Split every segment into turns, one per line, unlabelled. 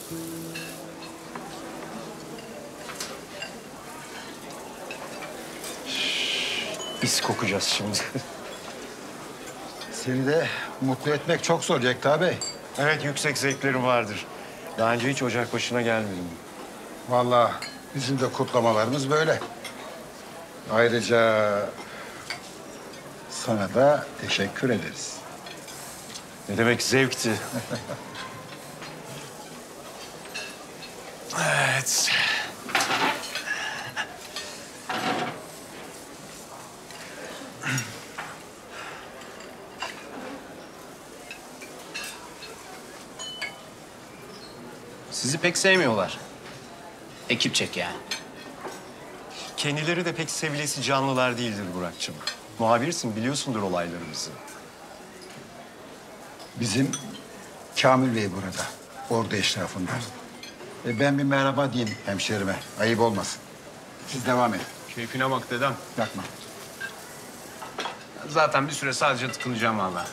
İs kokacağız şimdi.
Seni de mutlu etmek çok zor Yekta Bey.
Evet, yüksek zevklerim vardır. Daha önce hiç ocak başına gelmedim.
Vallahi bizim de kutlamalarımız böyle. Ayrıca sana da teşekkür ederiz.
Ne demek zevkti. Evet.
Sizi pek sevmiyorlar. Ekip çek yani.
Kendileri de pek sevilesi canlılar değildir Burak'cığım. Muhabirsin, biliyorsundur olaylarımızı.
Bizim Kamil Bey burada. Ordu eşrafında. Ben bir merhaba diyeyim hemşerime. Ayıp olmasın. Siz devam edin.
Keyfine bak dedem.
Yakma.
Zaten bir süre sadece tıkınacağım vallahi.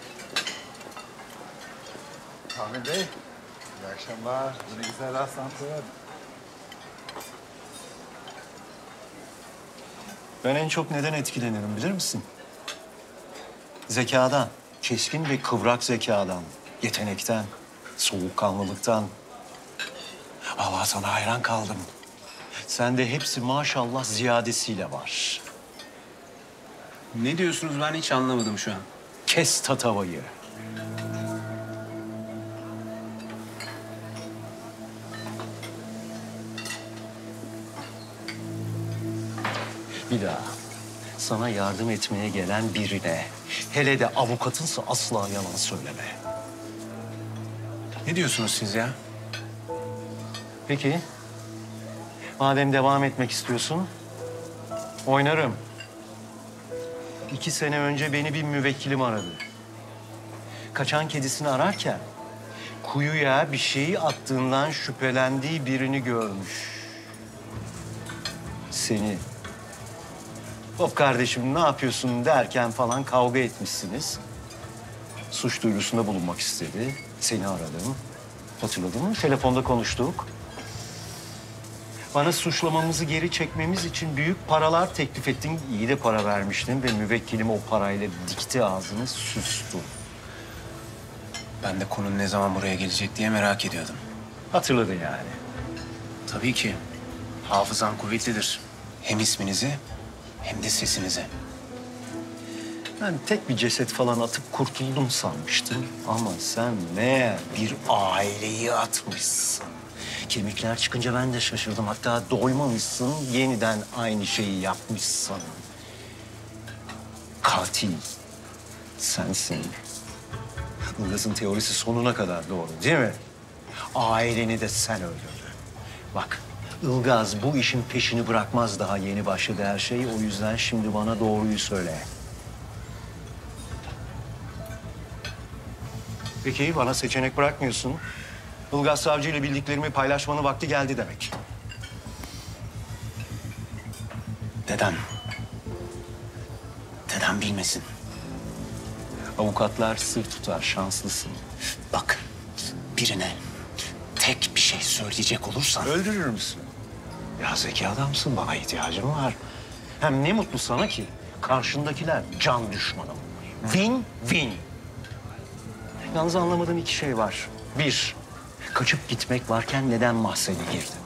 Kamil Bey, iyi akşamlar. Ne güzel rastlantılar.
Ben en çok neden etkilenirim bilir misin? Zekadan, keskin ve kıvrak zekadan, yetenekten, soğukkanlılıktan. Allah sana hayran kaldım. Sende hepsi maşallah ziyadesiyle var.
Ne diyorsunuz ben hiç anlamadım şu an.
Kes tatavayı. Bir daha sana yardım etmeye gelen birine, hele de avukatınsa asla yalan söyleme.
Ne diyorsunuz siz ya?
Peki, madem devam etmek istiyorsun, oynarım. 2 sene önce beni bir müvekkilim aradı. Kaçan kedisini ararken kuyuya bir şeyi attığından şüphelendiği birini görmüş. Seni. Hop kardeşim ne yapıyorsun derken falan kavga etmişsiniz. Suç duyurusunda bulunmak istedi. Seni aradım. Hatırladın mı? Telefonda konuştuk. Bana suçlamamızı geri çekmemiz için büyük paralar teklif ettin. İyi de para vermiştin ve müvekkilim o parayla dikti ağzını, sustu.
Ben de konunun ne zaman buraya gelecek diye merak ediyordum.
Hatırladın yani.
Tabii ki. Hafızam kuvvetlidir. Hem isminizi hem de sesinizi.
Ben tek bir ceset falan atıp kurtuldum sanmıştım. Ama sen meğer bir aileyi atmışsın. Kemikler çıkınca ben de şaşırdım. Hatta doymamışsın, yeniden aynı şeyi yapmışsın. Katil sensin. Ilgaz'ın teorisi sonuna kadar doğru değil mi? Aileni de sen öldürdün. Bak, Ilgaz bu işin peşini bırakmaz, daha yeni başladı her şey. O yüzden şimdi bana doğruyu söyle. Peki bana seçenek bırakmıyorsun. Ilgaz Savcı ile bildiklerimi paylaşmanın vakti geldi demek.
Dedem. Dedem bilmesin.
Avukatlar sır tutar, şanslısın.
Bak birine tek bir şey söyleyecek olursan...
Öldürür müsün? Ya zeki adamsın, bana ihtiyacım var. Hem ne mutlu sana ki karşındakiler can düşmanım. Win, win. Yalnız anlamadığım 2 şey var. 1, kaçıp gitmek varken neden mahzene girdin?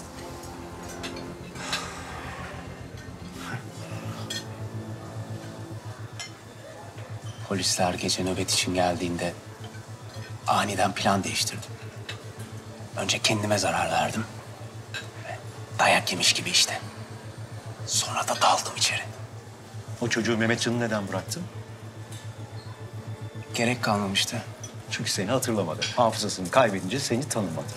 Polisler gece nöbet için geldiğinde aniden plan değiştirdim. Önce kendime zarar verdim. Dayak yemiş gibi işte. Sonra da daldım içeri.
O çocuğu Mehmetcan'ı neden bıraktın?
Gerek kalmamıştı.
Çünkü seni hatırlamadı. Hafızasını kaybedince seni tanımadı.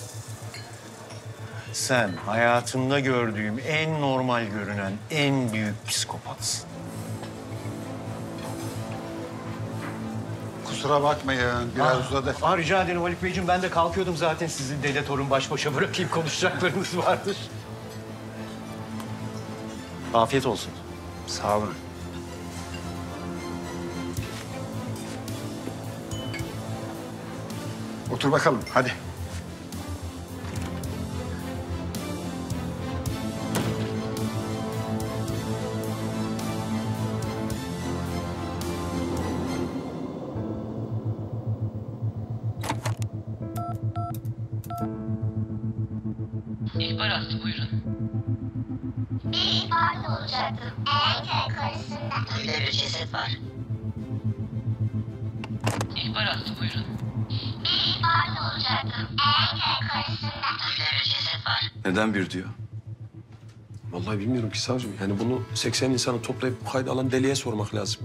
Sen hayatımda gördüğüm en normal görünen en büyük psikopatsın.
Kusura bakmayın, biraz uzadı.
Rica ederim Haluk Beyciğim. Ben de kalkıyordum zaten. Sizi dede torun baş başa bırakayım. Konuşacaklarınız vardır. Afiyet olsun.
Sağ olun.
Otur bakalım, hadi.
İhbar hattı buyurun.
Bir ihbarda olacaktım. Eğer karısında ölü bir ceset var.
İhbar hattı buyurun.
Bir ihbarda olacaktım. Eğer karısında ölü bir ceset var.
Neden bir diyor?
Vallahi bilmiyorum ki savcım. Yani bunu 80 insanı toplayıp bu kaydı alan deliye sormak lazım.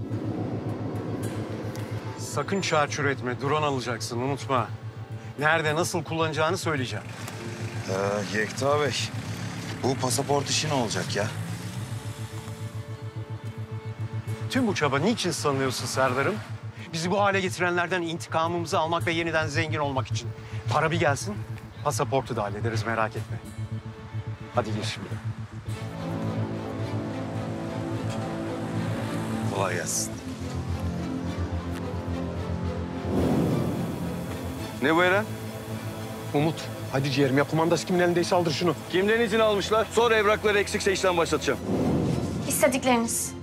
Sakın çarçur etme. Drone alacaksın, unutma. Nerede, nasıl kullanacağını söyleyeceğim.
Yekta Bey, bu pasaport işi ne olacak ya?
Tüm bu çaba niçin sanıyorsun Serdar'ım? Bizi bu hale getirenlerden intikamımızı almak ve yeniden zengin olmak için. Para bir gelsin, pasaportu da hallederiz, merak etme. Hadi gir şimdi.
Kolay gelsin.
Ne bu Eren?
Umut, hadi ciğerim ya kumandası kimin elindeyse aldır şunu.
Kimden izin almışlar? Sonra evrakları eksikse işlem başlatacağım.
İstedikleriniz.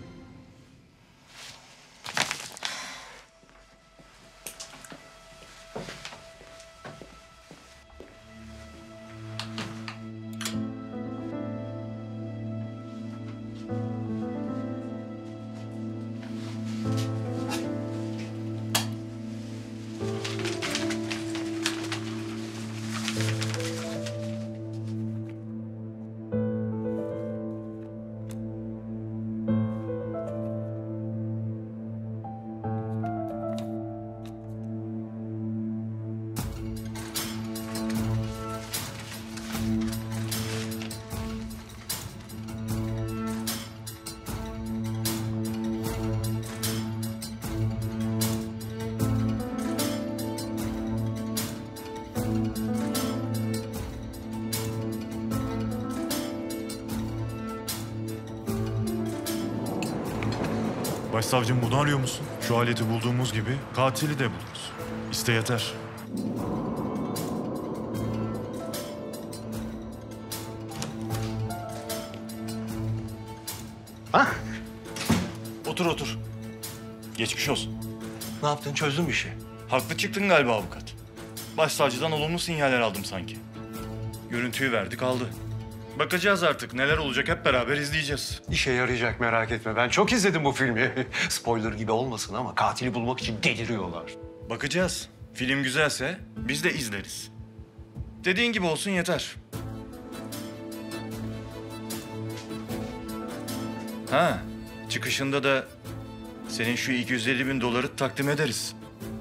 Başsavcım bunu arıyor musun? Şu aleti bulduğumuz gibi katili de buluruz. İste yeter.
Hah,
Otur otur. Geçmiş olsun.
ne yaptın, çözdün bir şey.
Haklı çıktın galiba avukat. Başsavcıdan olumlu sinyaller aldım sanki. Görüntüyü verdik aldı. Bakacağız artık neler olacak hep beraber izleyeceğiz.
İşe yarayacak, merak etme. Ben çok izledim bu filmi. Spoiler gibi olmasın ama katili bulmak için deliriyorlar.
Bakacağız. Film güzelse biz de izleriz. Dediğin gibi olsun yeter. Ha, çıkışında da senin şu 250.000 doları takdim ederiz.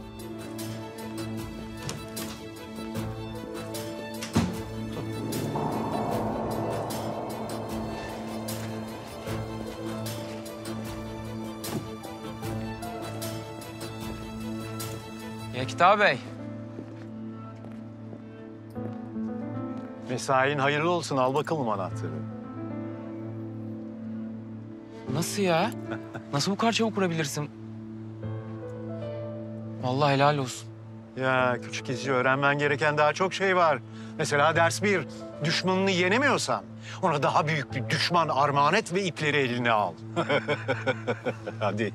Yekta Bey.
Mesain hayırlı olsun, al bakalım anahtarı.
Nasıl ya? Nasıl bu kadar çabuk kurabilirsin? Vallahi helal olsun.
Ya küçük izci, öğrenmen gereken daha çok şey var. Mesela ders 1, düşmanını yenemiyorsan ona daha büyük bir düşman armağan et ve ipleri eline al. Hadi.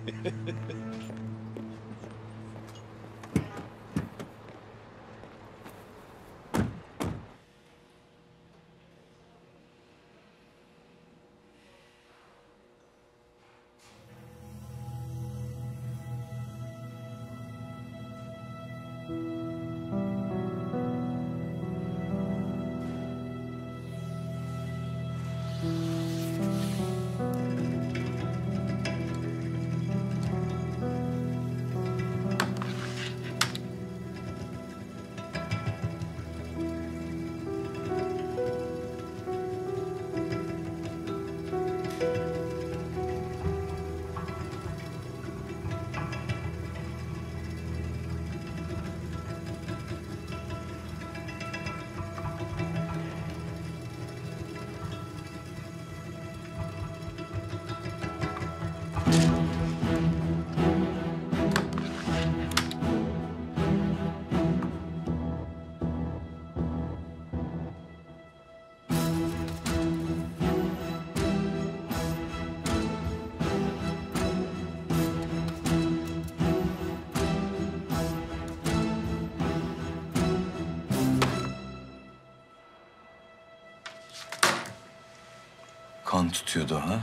Kan tutuyordu ha?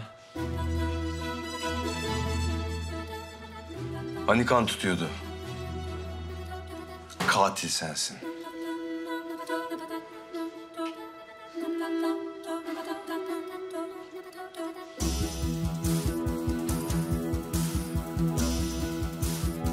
Hani kan tutuyordu? Katil sensin.